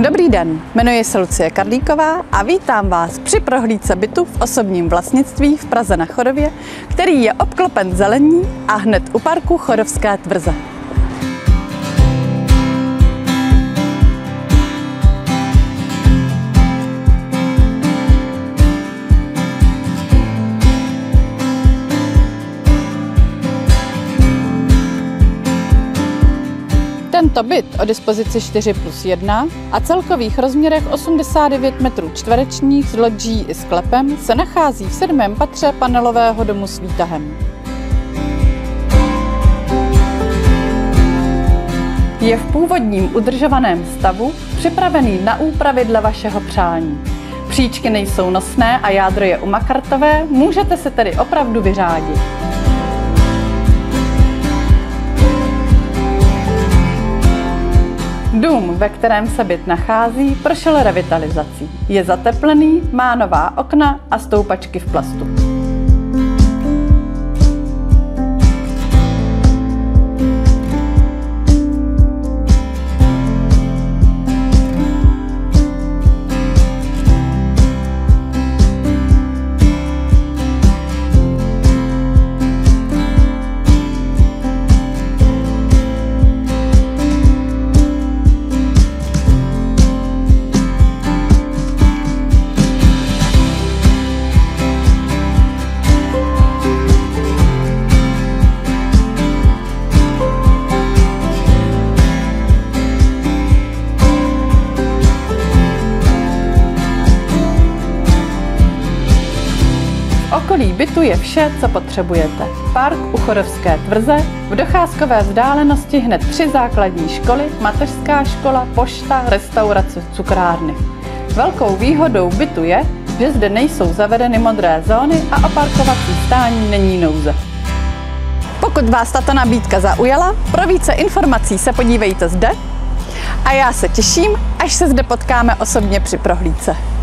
Dobrý den, jmenuji se Lucie Karlíková a vítám vás při prohlídce bytu v osobním vlastnictví v Praze na Chodově, který je obklopen zelení a hned u parku Chodovské tvrze. Tento byt o dispozici 4+1 a celkových rozměrech 89 metrů čtverečních s lodží i sklepem se nachází v 7. patře panelového domu s výtahem. Je v původním udržovaném stavu, připravený na úpravy dle vašeho přání. Příčky nejsou nosné a jádro je umakartové, můžete se tedy opravdu vyřádit. Dům, ve kterém se byt nachází, prošel revitalizací. Je zateplený, má nová okna a stoupačky v plastu. V okolí bytu je vše, co potřebujete. Park u Chodovské tvrze, v docházkové vzdálenosti hned 3 základní školy, mateřská škola, pošta, restaurace, cukrárny. Velkou výhodou bytu je, že zde nejsou zavedeny modré zóny a o parkovací stání není nouze. Pokud vás tato nabídka zaujala, pro více informací se podívejte zde a já se těším, až se zde potkáme osobně při prohlídce.